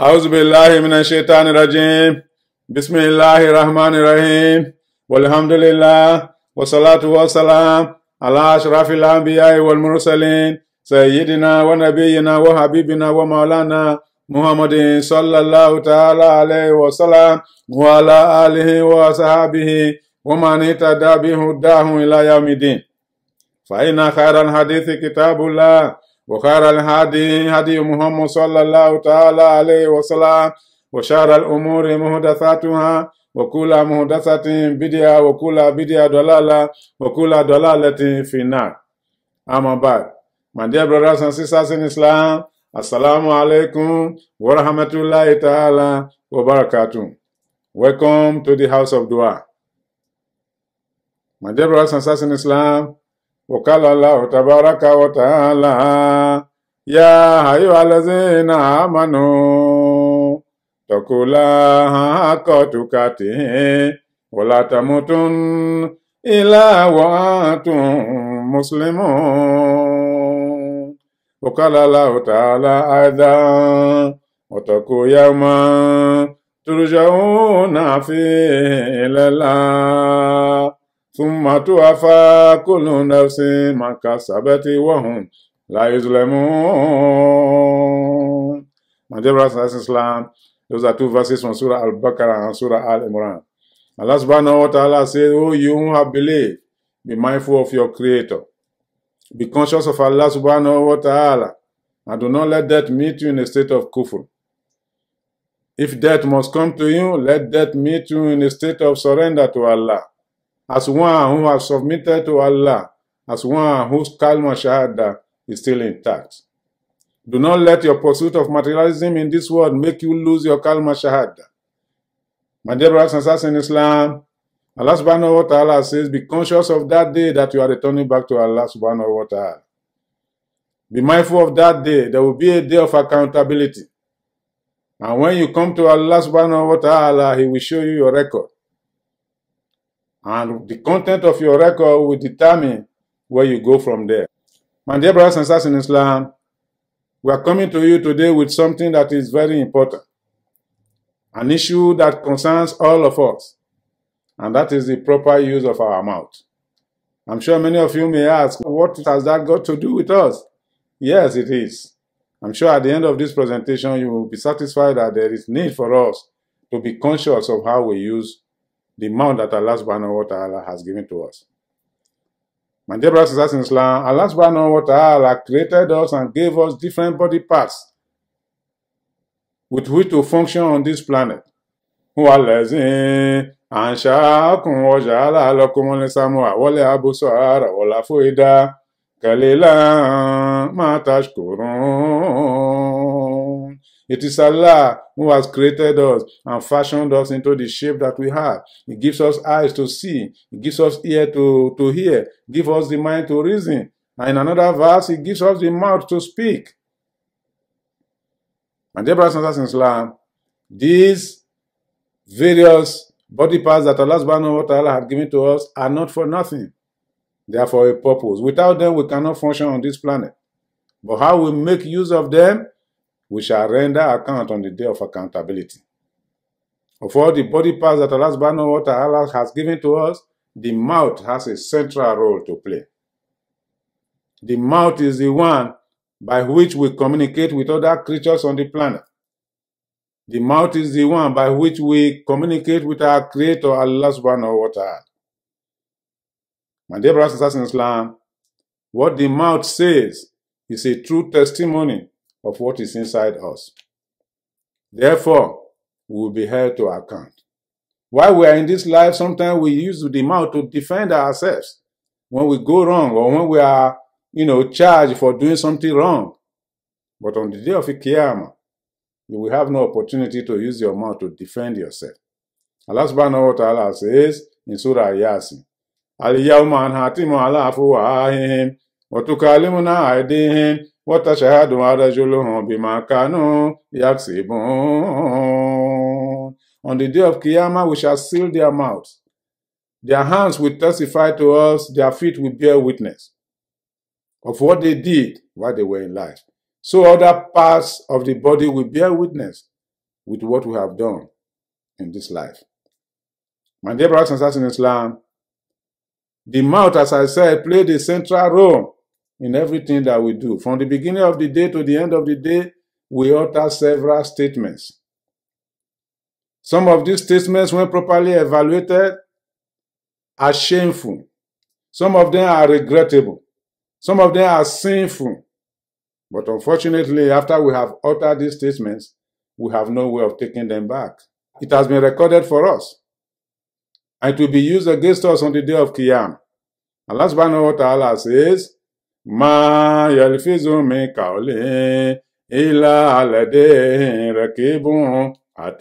أعوذ بالله من الشيطان الرجيم. بسم الله الرحمن الرحيم. والحمد لله والصلاة والسلام على أشرف الأنبياء والمرسلين سيدنا ونبينا وحبيبنا ومولانا محمد صلى الله تعالى عليه وسلم وعلى آله وصحبه ومن اهتدى بهداه إلى يوم الدين. فإن خير الحديث كتاب الله وخير الهدي هدي محمد صلى الله تعالى عليه وسلم وشر الأمور محدثاتها وكل محدثة بدعة وكل بدعة ضلالة وكل ضلالة في النار. Amma ba'd. My dear brothers and sisters in Islam, Assalamu alaikum wa rahmatullahi ta'ala wa barakatuh. Welcome to the house of dua. My dear brothers and sisters in Islam, وقال الله تبارك وتعالى يا أيها الذين آمنوا اتقوا الله حق تقاته ولا تموتن إلا وأنتم مسلمون. وقال الله تعالى أيضا واتقوا يوما ترجعون فيه إلى الله ثم توفى كل نفس ما كسبت وهم لا يظلمون. My dear brothers and Islam, those are two verses from Surah Al-Baqarah and Surah Al-Imran. Allah subhanahu wa ta'ala says, "Oh, you who have believed, be mindful of your Creator. Be conscious of Allah subhanahu wa ta'ala, and do not let death meet you in a state of kufr. If death must come to you, let death meet you in a state of surrender to Allah, as one who has submitted to Allah, as one whose kalma shahada is still intact. Do not let your pursuit of materialism in this world make you lose your kalma shahada." My dear brothers and sisters in Islam, Allah subhanahu wa ta'ala says, be conscious of that day that you are returning back to Allah subhanahu wa ta'ala. Be mindful of that day. There will be a day of accountability. And when you come to Allah subhanahu wa ta'ala, He will show you your record. And the content of your record will determine where you go from there. My dear brothers and sisters in Islam, we are coming to you today with something that is very important. An issue that concerns all of us. And that is the proper use of our mouth. I'm sure many of you may ask, what has that got to do with us? Yes, it is. I'm sure at the end of this presentation, you will be satisfied that there is need for us to be conscious of how we use the mouth that Allah subhanahu wa ta'ala has given to us. My dear brothers and sisters in Islam, Allah subhanahu wa ta'ala created us and gave us different body parts with which to function on this planet. أنشأكم وجعل لكم السمع والأبصار والأفئدة قليلا ما تشكرون. It is Allah who has created us and fashioned us into the shape that we have. He gives us eyes to see. He gives us ear to hear. He gives us the mind to reason. And in another verse, He gives us the mouth to speak. My dear brothers and sisters in Islam, these various body parts that Allah subhanahu wa ta'ala had given to us are not for nothing. They are for a purpose. Without them, we cannot function on this planet. But how we make use of them, we shall render account on the day of accountability. Of all the body parts that Allah subhanahu wa ta'ala has given to us, the mouth has a central role to play. The mouth is the one by which we communicate with other creatures on the planet. The mouth is the one by which we communicate with our Creator, Allah subhanahu wa ta'ala. My dear brothers and sisters in Islam, what the mouth says is a true testimony of what is inside us. Therefore, we will be held to account. While we are in this life, sometimes we use the mouth to defend ourselves when we go wrong or when we are, charged for doing something wrong. But on the day of Qiyamah, you will have no opportunity to use your mouth to defend yourself. Allah subhanahu wa ta'ala says in Surah Yasin, Al-yawma anhatimu ala afwahihim wa tukallimuna aydihim wa tashhadu arjuluhum bima kanu yaksibun. On the day of Qiyamah, we shall seal their mouths. Their hands will testify to us, their feet will bear witness of what they did while they were in life. So other parts of the body will bear witness with what we have done in this life. My dear brothers and sisters in Islam, the mouth, as I said, played a central role in everything that we do. From the beginning of the day to the end of the day, we utter several statements. Some of these statements, when properly evaluated, are shameful. Some of them are regrettable. Some of them are sinful. But unfortunately, after we have uttered these statements, we have no way of taking them back. It has been recorded for us, and it will be used against us on the day of Qiyam. Allah subhanahu wa ta'ala says, Ma yalfizu min qawlin illa ladayhi raqibun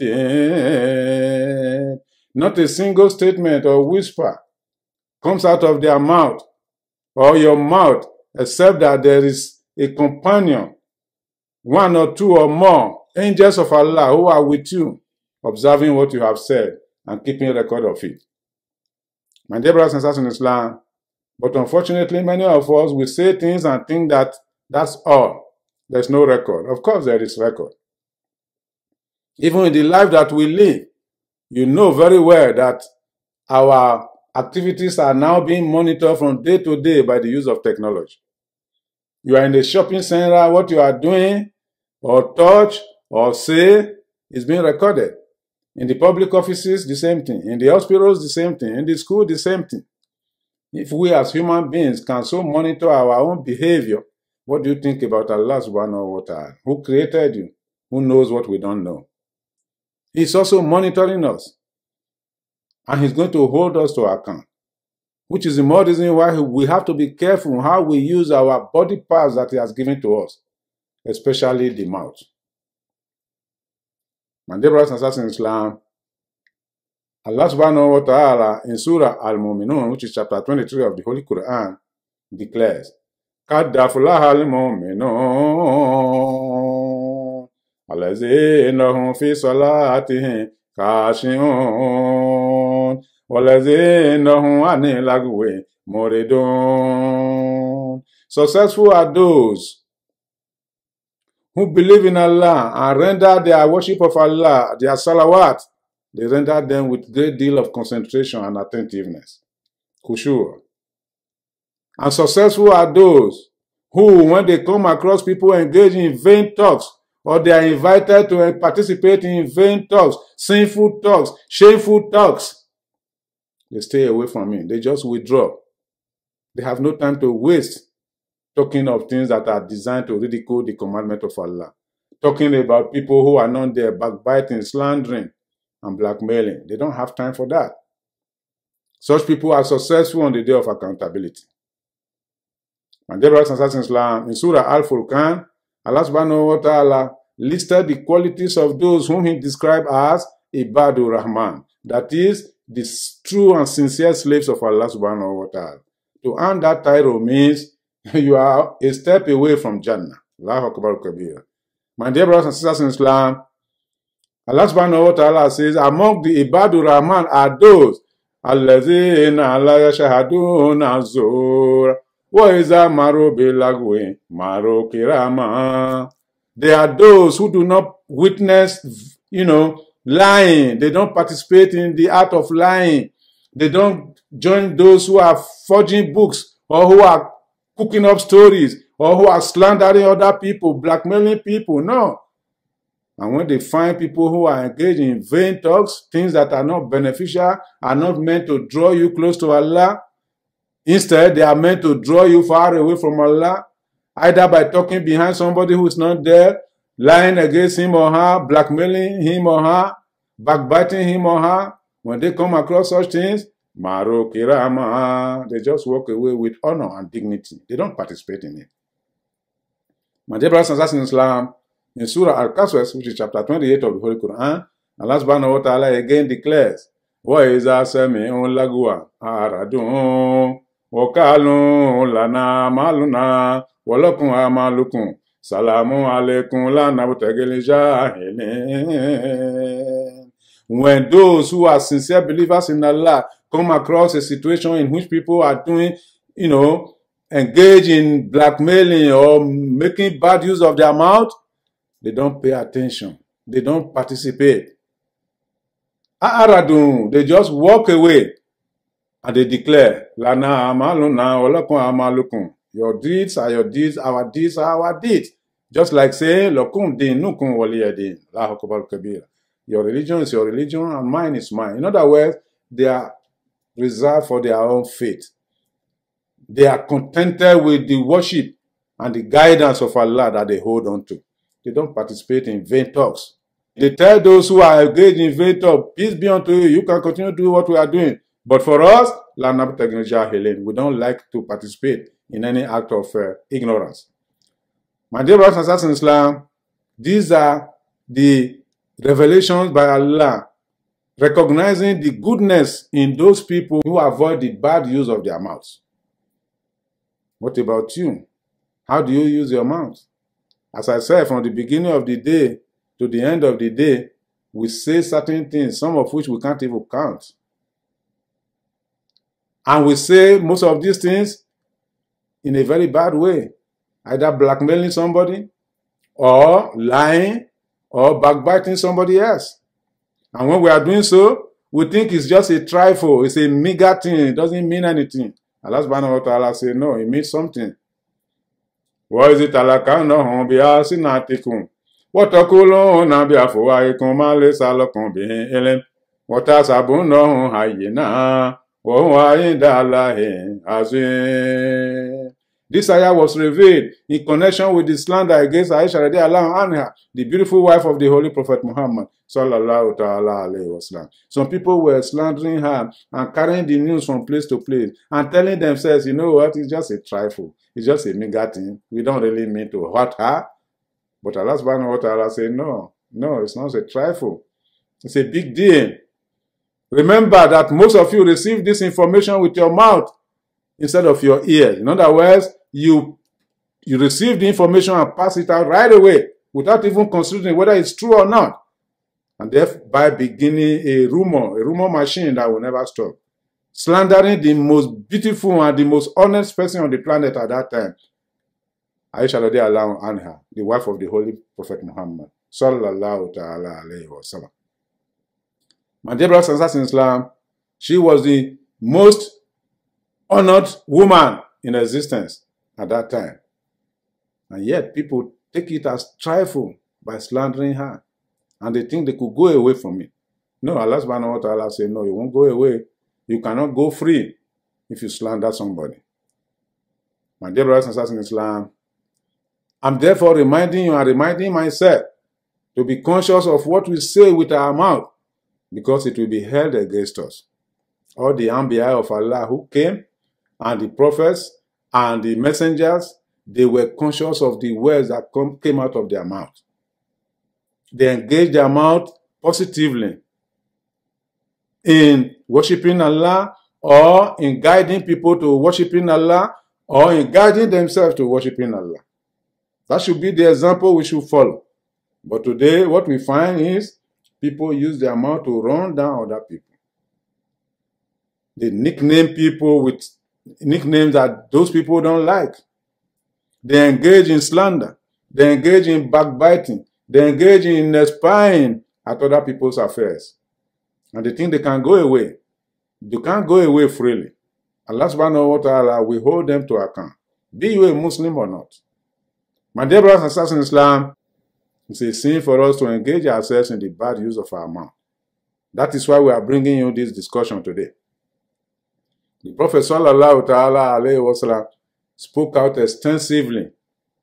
atid. Not a single statement or whisper comes out of their mouth or your mouth, except that there is a companion, one or two or more angels of Allah who are with you, observing what you have said and keeping record of it. My dear brothers and sisters in Islam, but unfortunately, many of us will say things and think that that's all. There's no record. Of course, there is record. Even in the life that we live, you know very well that our activities are now being monitored from day to day by the use of technology. You are in the shopping center, what you are doing, or touch, or say, is being recorded. In the public offices, the same thing. In the hospitals, the same thing. In the school, the same thing. If we as human beings can so monitor our own behavior, what do you think about Allah subhanahu wa ta'ala, who created you, who knows what we don't know? He's also monitoring us, and He's going to hold us to account, which is the more reason why we have to be careful how we use our body parts that He has given to us, especially the mouth. My dear brothers and sisters in Islam, Allah subhanahu wa ta'ala in Surah Al-Mu'minun, which is chapter 23 of the Holy Quran, declares, قَدْ أَفْلَحَ الْمُؤْمِنُونَ الَّذِينَ هُمْ فِي صَلَاتِهِمْ خَاشِعُونَ وَالَّذِينَ هُمْ عَنِ اللَّغْوِ مُعْرِضُونَ. Successful are those who believe in Allah and render their worship of Allah, their salawat, they render them with great deal of concentration and attentiveness. Khushu'. And successful are those who, when they come across people engaged in vain talks, or they are invited to participate in vain talks, sinful talks, shameful talks, they stay away from it. They just withdraw. They have no time to waste talking of things that are designed to ridicule the commandment of Allah. Talking about people who are not there, backbiting, slandering, and blackmailing. They don't have time for that. Such people are successful on the day of accountability. My dear brothers and sisters in Islam, in Surah Al-Furqan, Allah subhanahu wa ta'ala listed the qualities of those whom He described as Ibadur Rahman. That is, the true and sincere slaves of Allah subhanahu wa ta'ala. To earn that title means you are a step away from Jannah. Allahu Akbar Kabir. My dear brothers and sisters in Islam, Allah subhanahu wa ta'ala says, among the Ibadur Rahman are those Allazina la yashahaduna zur wa iza maru bilagwi maru kirama. They are those who do not witness, lying. They don't participate in the art of lying. They don't join those who are forging books or who are cooking up stories or who are slandering other people, blackmailing people. No. And when they find people who are engaged in vain talks, things that are not beneficial, are not meant to draw you close to Allah, instead they are meant to draw you far away from Allah, either by talking behind somebody who is not there, lying against him or her, blackmailing him or her, backbiting him or her. When they come across such things, Maru Kirama, they just walk away with honor and dignity. They don't participate in it. My dear brothers and sisters in Islam, in Surah Al-Qasas, which is chapter 28 of the Holy Quran, Allah subhanahu wa ta'ala again declares, وَإِذَا سَمِعُوا اللَّغْوَ أَعْرَضُوا وَقَالُوا لَنَا أَعْمَالُنَا وَلَكُمْ أَعْمَالُكُمْ سَلَامٌ عَلَيْكُمْ لَا نَبْتَغِي الْجَاهِلِينَ. When those who are sincere believers in Allah come across a situation in which people are doing, engage in blackmailing or making bad use of their mouth, they don't pay attention. They don't participate. A'aradun, they just walk away and they declare, Lana amaluna olokun amalukun. Your deeds are your deeds, our deeds are our deeds. Just like saying, Lokum din nukun waliyadin. Allahu Akbar kabira. Your religion is your religion and mine is mine. In other words, they are reserved for their own faith. They are contented with the worship and the guidance of Allah that they hold on to. They don't participate in vain talks. They tell those who are engaged in vain talk, peace be unto you, you can continue to do what we are doing. But for us, we don't like to participate in any act of ignorance. My dear brothers and sisters in Islam, these are the revelations by Allah, recognizing the goodness in those people who avoid the bad use of their mouths. What about you? How do you use your mouth? As I said, from the beginning of the day to the end of the day, we say certain things, some of which we can't even count. And we say most of these things in a very bad way, either blackmailing somebody, or lying, or backbiting somebody else. And when we are doing so, we think it's just a trifle, it's a meager thing, it doesn't mean anything. Allah subhanahu wa ta'ala said, no, it means something. What is it? Allah no be asinatikum. What akulo na be afuwaikum male salakum be elen. What asabun no hayina. This ayah was revealed in connection with the slander against Aisha radiallahu anha, the beautiful wife of the Holy Prophet Muhammad sallallahu ta'ala alayhi wasallam. Some people were slandering her and carrying the news from place to place and telling themselves, you know what, it's just a trifle, it's just a meager thing. We don't really mean to hurt her. But Allah subhanahu wa ta'ala said, no, it's not a trifle. It's a big deal. Remember that most of you receive this information with your mouth instead of your ears. In other words, you receive the information and pass it out right away without even considering whether it's true or not. And thereby beginning a rumor machine that will never stop. Slandering the most beautiful and the most honest person on the planet at that time. Aisha radiallahu anha, the wife of the Holy Prophet Muhammad sallallahu ta'ala alayhi wa sallam. My dear brothers and sisters in Islam, she was the most honored woman in existence at that time. And yet people take it as trifle by slandering her. And they think they could go away from it. No, Allah subhanahu wa ta'ala said, no, you won't go away. You cannot go free if you slander somebody. My dear brothers and sisters in Islam, I'm therefore reminding you and reminding myself to be conscious of what we say with our mouth, because it will be held against us. All the Anbiya of Allah who came, and the prophets, and the messengers, they were conscious of the words that came out of their mouth. They engaged their mouth positively in worshiping Allah, or in guiding people to worshiping Allah, or in guiding themselves to worshiping Allah. That should be the example we should follow. But today, what we find is people use their mouth to run down other people. They nickname people with nicknames that those people don't like. They engage in slander. They engage in backbiting. They engage in spying at other people's affairs. And they think they can go away. You can't go away freely. Allah subhanahu wa ta'ala will hold them to account. Be you a Muslim or not. My dear brothers and sisters in Islam, it's a sin for us to engage ourselves in the bad use of our mouth. That is why we are bringing you this discussion today. The Prophet sallallahu ta'ala alayhi wa sallam spoke out extensively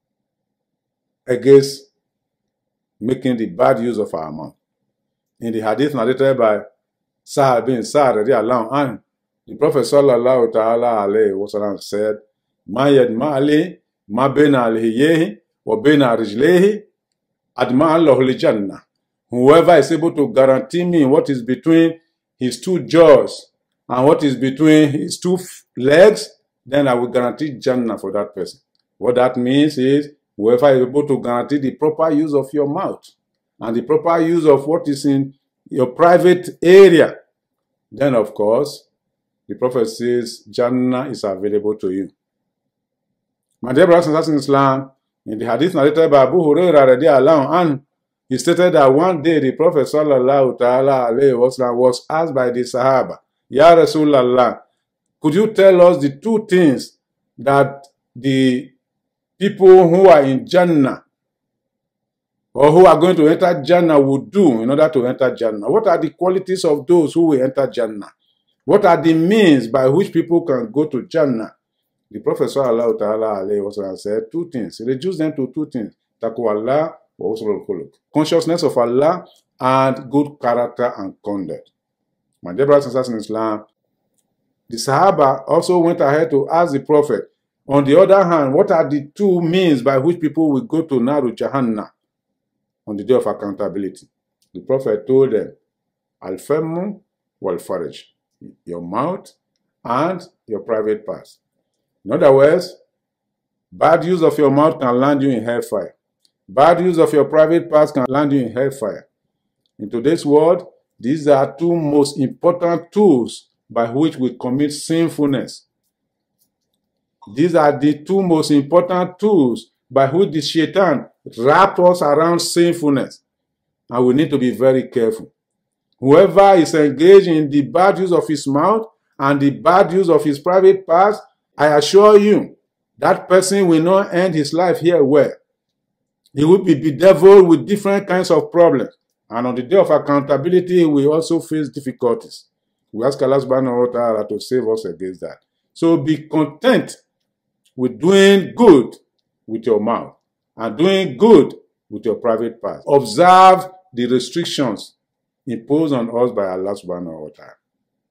against making the bad use of our mouth. In the hadith narrated by Sa'ad bin Sa'ad radiallahu anhu, the Prophet sallallahu ta'ala alayhi wa sallam said, Ma yadma'ali ma bena al-hiyehi wa bena rijlehi adma Allahul Jannah. Whoever is able to guarantee me what is between his two jaws and what is between his two legs, then I will guarantee Jannah for that person. What that means is, whoever is able to guarantee the proper use of your mouth and the proper use of what is in your private area, then of course, the Prophet says Jannah is available to you. My dear brothers and sisters in Islam, in the hadith narrated by Abu Hurairah radiallahu anhu, He stated that one day the Prophet sallallahu ta'ala alayhi wasallam was asked by the Sahaba, Ya Rasulallah, could you tell us the two things that the people who are in Jannah or who are going to enter Jannah would do in order to enter Jannah? What are the qualities of those who will enter Jannah? What are the means by which people can go to Jannah? The Prophet sallallahu ta'ala alayhi wasallam said two things. He reduced them to two things. Taqwa wa husnul khuluq. Consciousness of Allah and good character and conduct. My dear brothers and sisters in Islam, the Sahaba also went ahead to ask the Prophet, on the other hand, what are the two means by which people will go to Naru Jahannam on the day of accountability? The Prophet told them, Al-Famu wal-Faraj, your mouth and your private parts. In other words, bad use of your mouth can land you in hellfire. Bad use of your private parts can land you in hellfire. In today's world, these are two most important tools by which we commit sinfulness. These are the two most important tools by which the shaitan wraps us around sinfulness. And we need to be very careful. Whoever is engaged in the bad use of his mouth and the bad use of his private parts, I assure you, that person will not end his life here well. He will be bedeviled with different kinds of problems. And on the day of accountability, he will also face difficulties. We ask Allah subhanahu wa ta'ala to save us against that. So be content with doing good with your mouth and doing good with your private parts. Observe the restrictions imposed on us by Allah subhanahu wa ta'ala.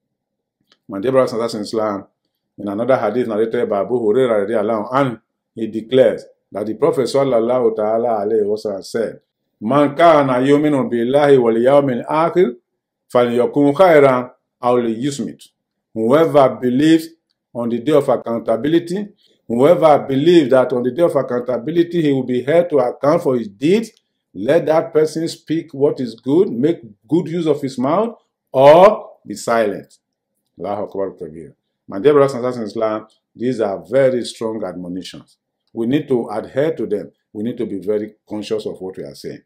My dear brothers and sisters in Islam, in another hadith narrated by Abu Hurairah radiallahu anhu, he declares that the Prophet sallallahu ta'ala alayhi wa sallam said, Man kana yuminu billahi wal yawmil akhir falyakun khairan aw liyusmit. Whoever believes on the day of accountability, whoever believes that on the day of accountability he will be held to account for his deeds, let that person speak what is good, make good use of his mouth, or be silent. Allahu Akbar Kabir. My dear brothers and sisters in Islam, these are very strong admonitions. We need to adhere to them. We need to be very conscious of what we are saying.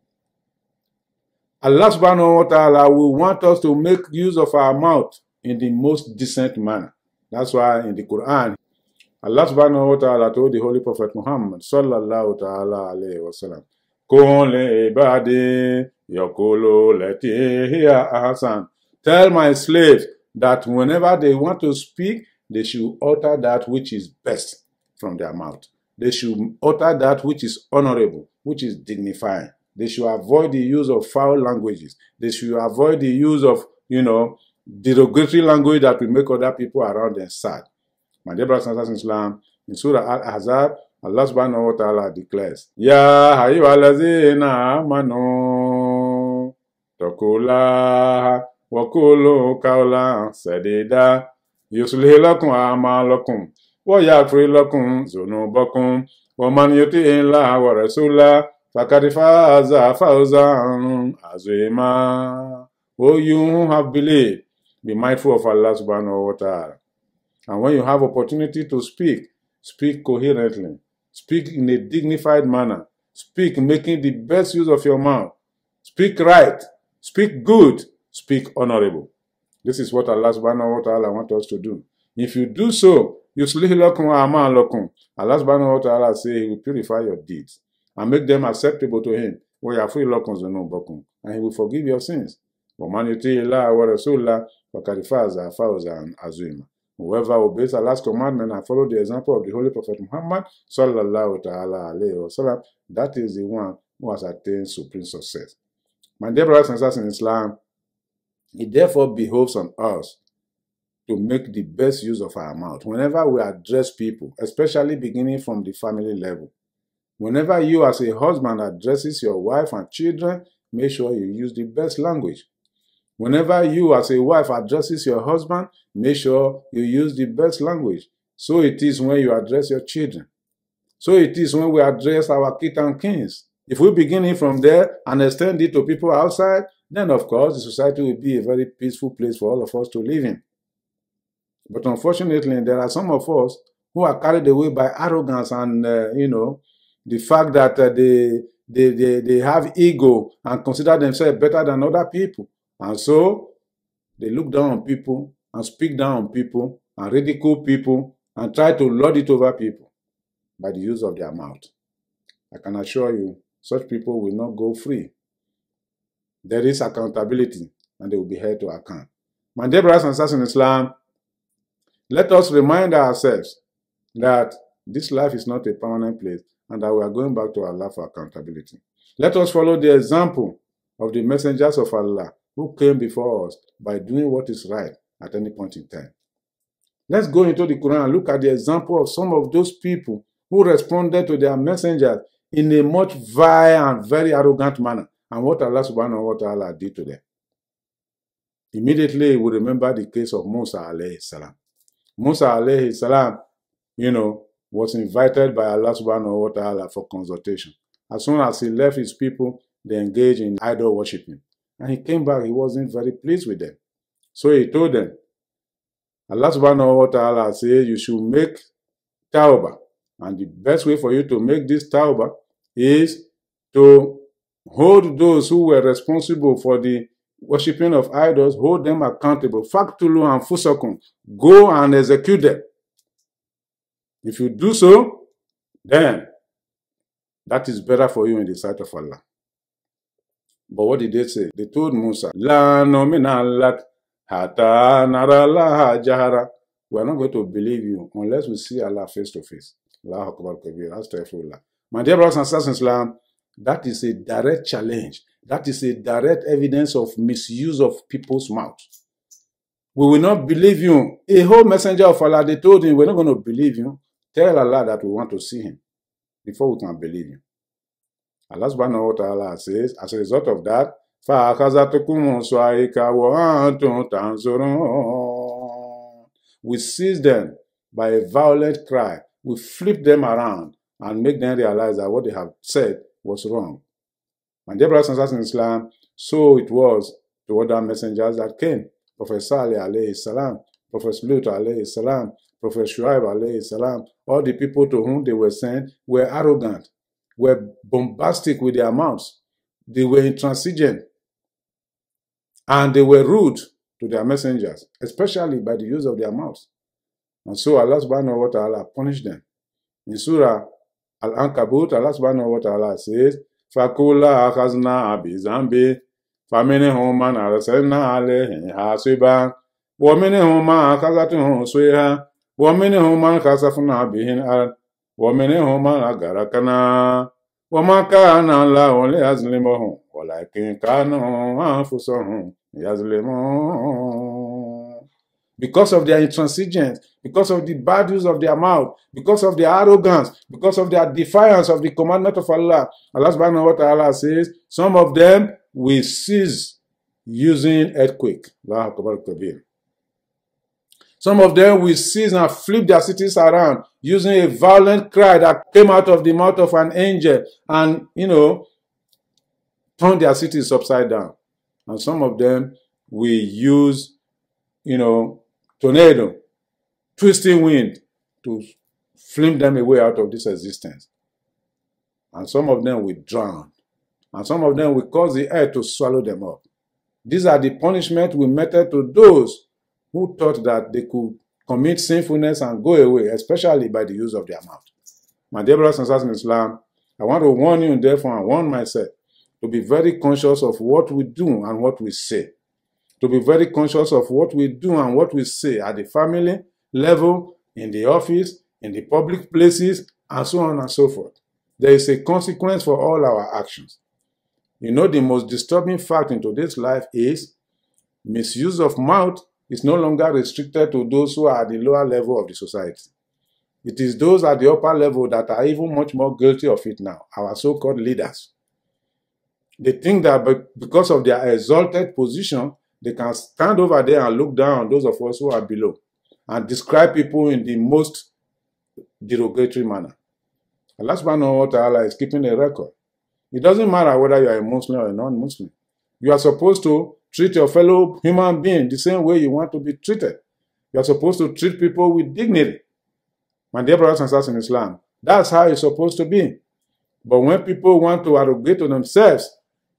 Allah subhanahu wa ta'ala will want us to make use of our mouth in the most decent manner. That's why in the Quran, Allah subhanahu wa ta'ala told the Holy Prophet Muhammad sallallahu ta'ala alayhi wa sallam, Kun li ibadi yaqulu lati hiya ahsan. Tell my slaves that whenever they want to speak, they should utter that which is best from their mouth. They should utter that which is honorable, which is dignifying. They should avoid the use of foul languages. They should avoid the use of, derogatory language that will make other people around them sad. My dear brothers and sisters in Islam, in Surah Al-Ahzab, Allah subhanahu wa ta'ala declares, Ya ayyuhallazina amanu taqullaha wa qulu qawlan sadida yuslih lakum a'malakum wa yaghfir lakum dhunubakum wa man yuti' Allaha wa rasulahu faqad faza fawzan azima. Oh, you who have believed, be mindful of Allah subhanahu wa ta'ala. And when you have opportunity to speak, speak coherently. Speak in a dignified manner. Speak making the best use of your mouth. Speak right. Speak good. Speak honorable. This is what Allah subhanahu wa ta'ala wants us to do. If you do so, yuslih lakum a'malakum. Allah subhanahu wa ta'ala says He will purify your deeds and make them acceptable to Him. And He will forgive your sins. Whoever obeys Allah's commandment and follows the example of the Holy Prophet Muhammad sallallahu ta'ala alayhi wa sallam, that is the one who has attained supreme success. My dear brothers and sisters in Islam, it therefore behoves on us to make the best use of our mouth whenever we address people, especially beginning from the family level. Whenever you as a husband addresses your wife and children, make sure you use the best language. Whenever you as a wife addresses your husband, make sure you use the best language. So it is when you address your children. So it is when we address our kids and kings. If we begin it from there and extend it to people outside, then of course the society will be a very peaceful place for all of us to live in. But unfortunately, there are some of us who are carried away by arrogance and, the fact that they have ego and consider themselves better than other people. And so they look down on people and speak down on people and ridicule people and try to lord it over people by the use of their mouth. I can assure you, such people will not go free. There is accountability and they will be held to account. My dear brothers and sisters in Islam, let us remind ourselves that this life is not a permanent place and that we are going back to Allah for accountability. Let us follow the example of the messengers of Allah who came before us by doing what is right at any point in time. Let's go into the Quran and look at the example of some of those people who responded to their messengers in a much vile and very arrogant manner, and what Allah subhanahu wa ta'ala did to them. Immediately we remember the case of Musa alayhi salam. Musa alayhi salam, was invited by Allah subhanahu wa ta'ala for consultation. As soon as he left his people, they engaged in idol worshiping. And he came back, he wasn't very pleased with them. So he told them, Allah subhanahu wa ta'ala says you should make tawbah. And the best way for you to make this tawbah is to hold those who were responsible for the worshipping of idols, hold them accountable. Faktulu anfusakum, go and execute them. If you do so, then that is better for you in the sight of Allah. But what did they say? They told Musa, La nomina lak hata naralaha jahara. We are not going to believe you unless we see Allah face to face. Allahu Akbar kabir, astaghfirullah. My dear brothers and sisters in Islam, that is a direct challenge. That is a direct evidence of misuse of people's mouth. We will not believe you. A whole messenger of Allah, they told him, we're not going to believe you. Tell Allah that we want to see him before we can believe you. Allah subhanahu wa ta'ala says, as a result of that, we seize them by a violent cry. We flip them around and make them realize that what they have said was wrong. And dear brothers and sisters in Islam, so it was to other messengers that came. Prophet Salih alayhi salam, Prophet Lut alayhi salam, Prophet Shuaib alayhi salam, all the people to whom they were sent were arrogant, were bombastic with their mouths. They were intransigent, and they were rude to their messengers, especially by the use of their mouths. And so Allah subhanahu wa ta'ala punished them. In Surah Al-Ankabut, Allah subhanahu wa ta'ala says, فَكُلَّا أَخَذْنَا بِذَنْبِهِ فَمِنْهُمْ مَنْ أَرْسَلْنَا عَلَيْهِ حَاصِبًا وَمِنْهُمْ مَنْ أَخَذَتْهُ صَيْحَةٌ وَمِنْهُمْ مَنْ خَسَفْنَا بِهِ الْأَرْضَ وَمِنْهُمْ مَنْ أَغْرَقْنَا وَمَا كَانَ اللَّهُ لِيَظْلِمَهُمْ وَلَكِنْ كَانُوا أَنفُسَهُمْ يَظْلِمُونَ. Because of their intransigence, because of the bad use of their mouth, because of their arrogance, because of their defiance of the commandment of Allah, Allah subhanahu wa ta'ala says, some of them will cease using earthquake. Allahu Akbar kabir. Some of them will cease and flip their cities around using a violent cry that came out of the mouth of an angel and, turn their cities upside down. And some of them will use, tornado, twisting wind to fling them away out of this existence. And some of them will drown. And some of them will cause the earth to swallow them up. These are the punishment we meted to those who thought that they could commit sinfulness and go away, especially by the use of their mouth. My dear brothers and sisters in Islam, I want to warn you and therefore I warn myself to be very conscious of what we do and what we say. To be very conscious of what we do and what we say at the family level, in the office, in the public places, and so on and so forth. There is a consequence for all our actions. The most disturbing fact in today's life is misuse of mouth is no longer restricted to those who are at the lower level of the society. It is those at the upper level that are even much more guilty of it now, our so-called leaders. They think that because of their exalted position, they can stand over there and look down on those of us who are below and describe people in the most derogatory manner. Allah subhanahu wa ta'ala is keeping a record. It doesn't matter whether you are a Muslim or a non-Muslim. You are supposed to treat your fellow human being the same way you want to be treated. You are supposed to treat people with dignity. My dear brothers and sisters in Islam, that's how it's supposed to be. But when people want to arrogate to themselves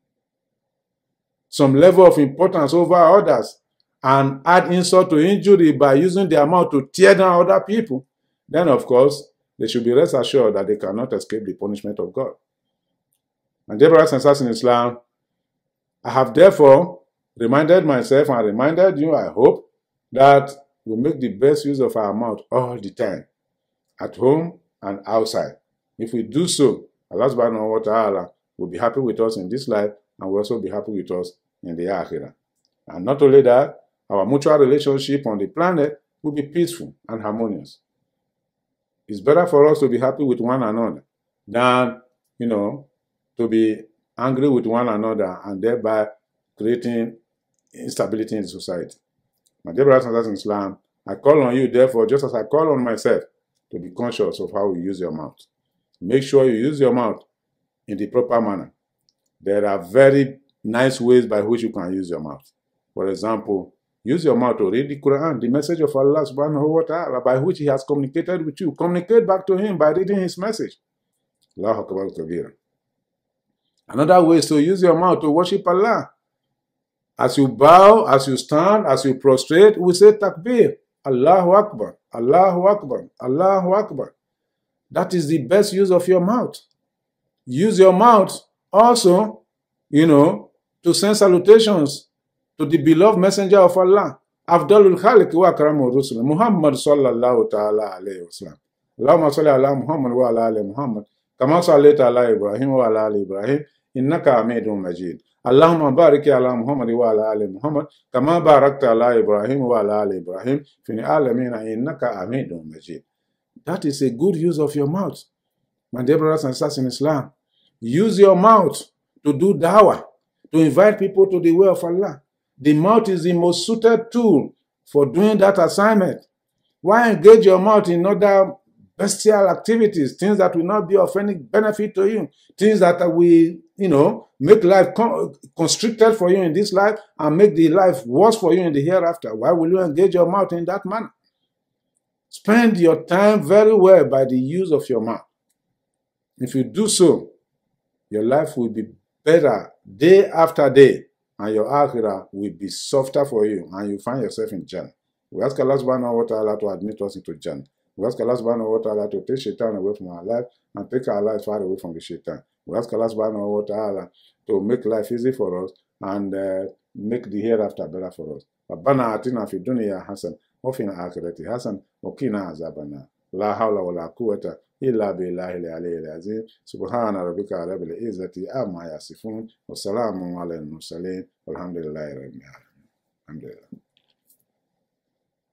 some level of importance over others and add insult to injury by using their mouth to tear down other people, then of course, they should be rest assured that they cannot escape the punishment of God. And dear brothers and sisters in Islam, I have therefore reminded myself and reminded you, I hope, that we make the best use of our mouth all the time, at home and outside. If we do so, Allah subhanahu wa ta'ala will be happy with us in this life and will also be happy with us in the Akhirah. And not only that, our mutual relationship on the planet will be peaceful and harmonious. It's better for us to be happy with one another than, to be angry with one another and thereby creating instability in the society. My dear brothers and sisters in Islam, I call on you, therefore, just as I call on myself, to be conscious of how you use your mouth. Make sure you use your mouth in the proper manner. There are very nice ways by which you can use your mouth. For example, use your mouth to read the Quran, the message of Allah subhanahu wa ta'ala, by which He has communicated with you. Communicate back to Him by reading His message. Allahu Akbar Kabira. Another way is to use your mouth to worship Allah. As you bow, as you stand, as you prostrate, we say takbir. Allahu Akbar, Allahu Akbar, Allahu Akbar. That is the best use of your mouth. Use your mouth also, to send salutations to the beloved messenger of Allah, Afdalul Khaliq wa Akramur Rusul, Muhammad sallallahu ta'ala alayhi wa sallam. Allahumma salli ala Muhammad wa ala ali Muhammad, kama sallaita ala Ibrahim wa ala ali Ibrahim, innaka Hamidum Majid. Allahumma barik ala Muhammad wa ala ali Muhammad, kama barakta ala Ibrahim wa ala ali Ibrahim, fil alamin innaka Hamidum Majid. That is a good use of your mouth. My dear brothers and sisters in Islam, use your mouth to do dawah, to invite people to the way of Allah. The mouth is the most suited tool for doing that assignment. Why engage your mouth in other bestial activities, things that will not be of any benefit to you, things that will, make life constricted for you in this life and make the life worse for you in the hereafter? Why will you engage your mouth in that manner? Spend your time very well by the use of your mouth. If you do so, your life will be better day after day, and your akhirah will be softer for you, and you find yourself in Jannah. We ask Allah subhanahu wa ta'ala to admit us into Jannah. We ask Allah subhanahu wa ta'ala to take shaitan away from our life and take our life far away from the shaitan. We ask Allah subhanahu wa ta'ala to make life easy for us and make the hereafter better for us. ربنا آتنا في الدنيا حسنة وفي الآخرة حسنة وقنا عذاب النار. لا حول ولا قوة إلا بالله العلي العظيم. سبحان ربك رب العزة عما يصفون والسلام على المرسلين والحمد لله رب العالمين.